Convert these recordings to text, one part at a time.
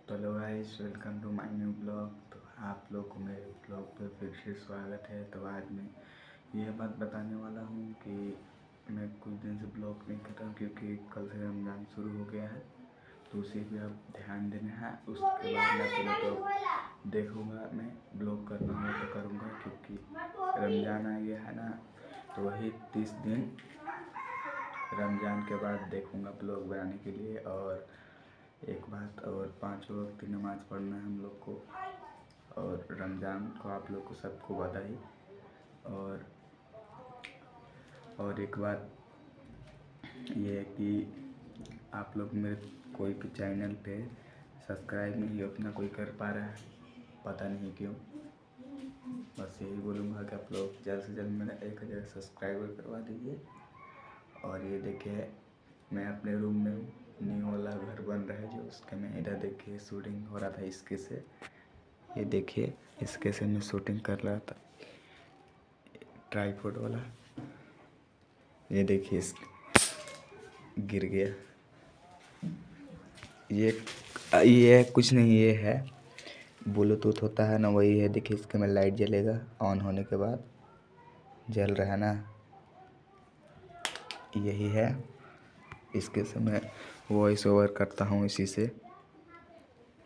तो hello guys, welcome to my new blog. तो आप लोग को मेरे ब्लॉग पे फिर से स्वागत है। तो आज मैं यह बात बताने वाला हूँ कि मैं कुछ दिन से ब्लॉग नहीं कर रहा हूँ क्योंकि कल से रमज़ान शुरू हो गया है। तो उसी पे अब ध्यान देना है। उसके बाद मैं पहले तो देखूँगा, मैं ब्लॉग करना हो तो करूँगा क्योंकि रमज़ान आ गया है ना। तो वही 30 दिन रमज़ान के बाद देखूँगा ब्लॉग बनाने के लिए। और एक बात और, 5 वक्त की नमाज़ पढ़ना है हम लोग को। और रमज़ान को आप लोग को सबको बधाई। और एक बात ये है कि आप लोग मेरे कोई भी चैनल पे सब्सक्राइब नहीं अपना कोई कर पा रहा है, पता नहीं क्यों। बस यही बोलूँगा कि आप लोग जल्द से जल्द मेरा 1000 सब्सक्राइबर करवा दीजिए। और ये देखिए, मैं अपने रूम में हूँ, न्यू वाला घर बन रहा है जो, उसके में इधर देखिए शूटिंग हो रहा था इसके से। ये देखिए, इसके से मैं शूटिंग कर रहा था, ट्राईपॉड वाला। ये देखिए, इस गिर गया। ये कुछ नहीं, ये है ब्लूटूथ होता है ना, वही है। देखिए, इसके में लाइट जलेगा ऑन होने के बाद, जल रहा है ना, यही है। इसके से मैं वॉइस ओवर करता हूँ इसी से।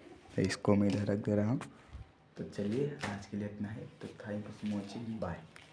इसको मैं इधर रख दे रहा हूँ। तो चलिए, आज के लिए इतना ही। तो thank you so much, bye.